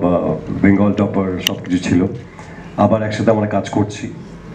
Bengal topper সব কিছু ছিল, আবার একসাথে আমরা কাজ করছি।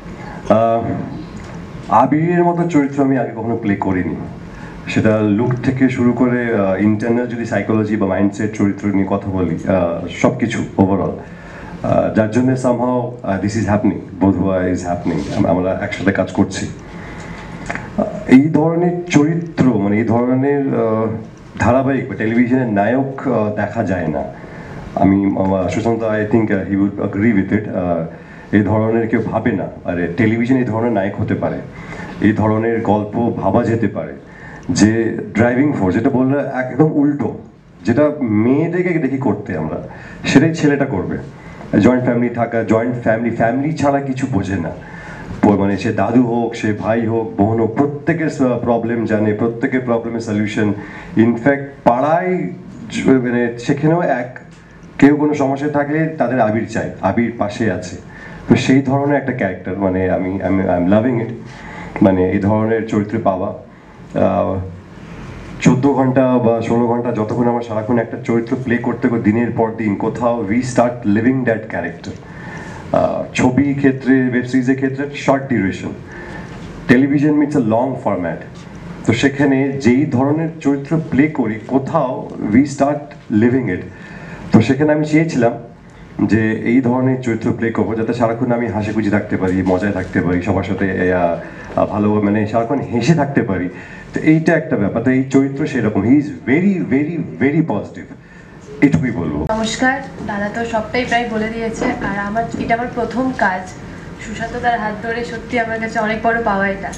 আবিরের মতো চরিত্র আমি আগে কখনো প্লে করিনি, সেটা লুক থেকে শুরু করে ইন্টারনাল যদি সাইকোলজি বা মাইন্ডসেট চরিত্র নিয়ে কথা বলি, সব কিছু ওভারঅল, যার জন্য সামহাও দিস ইজ হ্যাপনিং, বধুয়া ইজ হ্যাপনিং, আমরা একসাথে কাজ করছি। এই ধরনের চরিত্র মানে এই ধরনের ধারাবাহিক বা টেলিভিশনের নায়ক দেখা যায় না। আমি Sushant, I think he would agree with it. এই ধরনের কেউ ভাবে না আরে টেলিভিশন এই ধরনের নায়ক হতে পারে, এই ধরনের গল্প ভাবা যেতে পারে, যে ড্রাইভিং ফোর্স যেটা বললে একদম উল্টো, যেটা মেয়েদেরকে দেখি করতে আমরা, সেটাই ছেলেটা করবে। জয়েন্ট ফ্যামিলি থাকা, জয়েন্ট ফ্যামিলি ছাড়া কিছু বোঝে না, মানে সে দাদু হোক, সে ভাই হোক, বোন হোক, প্রত্যেকের প্রবলেম জানে, প্রত্যেকের প্রবলেমের সলিউশন। ইনফ্যাক্ট পাড়ায় মানে সেখানেও কেউ কোনো সমস্যা থাকলে তাদের আবির চাই, আবির পাশে আছে। তো সেই ধরনের একটা ক্যারেক্টার, মানে আমি আই এম লাভিং ইট, মানে এই ধরনের চরিত্রে পাওয়া। 14 ঘন্টা বা 16 ঘন্টা যতক্ষণ আমার সারাক্ষণ একটা চরিত্র প্লে করতে দিনের পর দিন, কোথাও we start living that character. ছবি ক্ষেত্রে, ওয়েব সিরিজের ক্ষেত্রে short duration, television meets a long format. তো সেখানে যেই ধরনের চরিত্র প্লে করি, কোথাও উই স্টার্ট লিভিং ইট। তো সেখানে আমি চেয়েছিলাম যে এই ধরনের চরিত্র প্লে করবো, যাতে সারাক্ষণ আমি হাসি খুশি থাকতে পারি, মজায় থাকতে পারি, সবার সাথে ভালো মানে সারাক্ষণ হেসে থাকতে পারি। তো এইটা একটা ব্যাপার। তো এই চরিত্র সেরকম, he is very very very positive, এটুকুই বলবো। নমস্কার, দাদা তো সবটাই প্রায় বলে দিয়েছে। আর এটা আমার প্রথম কাজ, সুশান্ত তার হাত ধরে সত্যি আমার কাছে অনেক বড় পাওয়া এটা।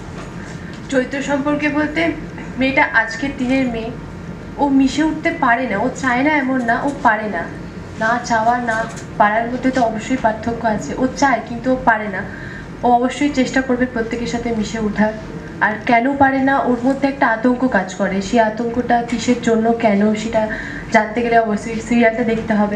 চরিত্র সম্পর্কে বলতে, মেয়েটা আজকের দিনের মেয়ে, ও মিশে উঠতে পারে না, ও চায় না এমন না, ও পারে না। না চাওয়া না পারার মধ্যে তো অবশ্যই পার্থক্য আছে। ও চায় কিন্তু ও পারে না। ও অবশ্যই চেষ্টা করবে প্রত্যেকের সাথে মিশে ওঠার। আর কেন পারে না, ওর মধ্যে একটা আতঙ্ক কাজ করে। সেই আতঙ্কটা কিসের জন্য, কেন, সেটা জানতে গেলে অবশ্যই সিরিয়ালটা দেখতে হবে।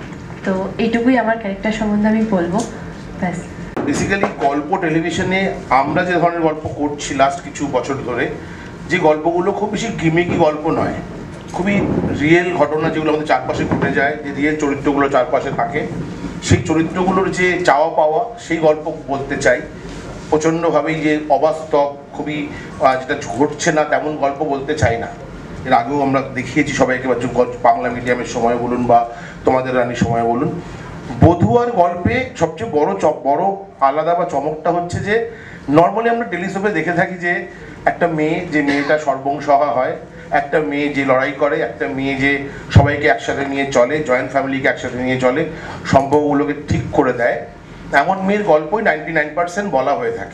তো এইটুকুই আমার ক্যারেক্টার সম্বন্ধে আমি বলবো, ব্যাস। বেসিক্যালি গল্প টেলিভিশনে আমরা যে ধরনের গল্প করছি লাস্ট কিছু বছর ধরে, যে গল্পগুলো খুব বেশি গিমিকি গল্প নয়, খুবই রিয়েল ঘটনা যেগুলো আমাদের চারপাশে ঘটে যায়, যে রিয়েল চরিত্রগুলো চারপাশে থাকে, সেই চরিত্রগুলোর যে চাওয়া পাওয়া, সেই গল্প বলতে চাই। প্রচণ্ডভাবেই যে অবাস্তব, খুবই যেটা ঘটছে না তেমন গল্প বলতে চাই না। এর আগেও আমরা দেখিয়েছি সবাইকে, বাংলা মিডিয়ামের সময় বলুন বা তোমাদের রানীর সময় বলুন। বধুয়ার গল্পে সবচেয়ে বড় আলাদা বা চমকটা হচ্ছে যে নর্মালি আমরা টেলিসোপে দেখে থাকি যে একটা মেয়ে, যে মেয়েটা সর্বংসহা হয়, একটা মেয়ে যে লড়াই করে, একটা মেয়ে যে সবাইকে একসাথে নিয়ে চলে, জয়েন্ট ফ্যামিলিকে একসাথে নিয়ে চলে, সম্পর্কগুলোকে ঠিক করে দেয়, এমন মেয়ের গল্পই 99% বলা হয়ে থাকে।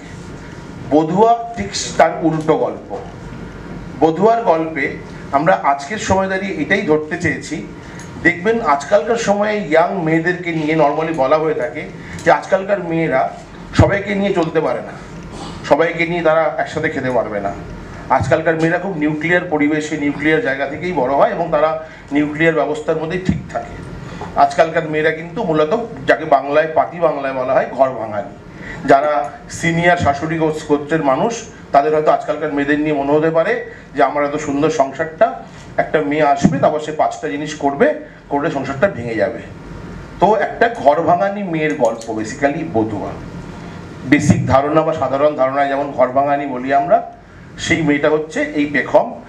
বধুয়া ঠিক তার উল্টো গল্প। বধুয়ার গল্পে আমরা আজকের সময় দাঁড়িয়ে এটাই ধরতে চেয়েছি। দেখবেন আজকালকার সময়ে ইয়াং মেয়েদেরকে নিয়ে নর্মালি বলা হয়ে থাকে যে আজকালকার মেয়েরা সবাইকে নিয়ে চলতে পারে না, সবাইকে নিয়ে তারা একসাথে খেতে পারবে না। আজকালকার মেয়েরা খুব নিউক্লিয়ার পরিবেশে, নিউক্লিয়ার জায়গা থেকেই বড় হয় এবং তারা নিউক্লিয়ার ব্যবস্থার মধ্যেই ঠিক থাকে। আজকালকার মেয়েরা কিন্তু মূলত যাকে বাংলায় পাতি বাংলায় বলা হয় ঘর ভাঙানি, যারা সিনিয়র শাশুড়ি গোত্রের মানুষ, তাদের হয়তো আজকালকার মেয়েদের নিয়ে মনে হতে পারে যে আমার এত সুন্দর সংসারটা, একটা মেয়ে আসবে তারপর সে 5টা জিনিস করবে, করলে সংসারটা ভেঙে যাবে। তো একটা ঘর ভাঙানি মেয়ের গল্প বেসিক্যালি বধুয়া। বেসিক ধারণা বা সাধারণ ধারণায় যেমন ঘর ভাঙানি বলি আমরা, সেই মেয়েটা হচ্ছে এই পেখম,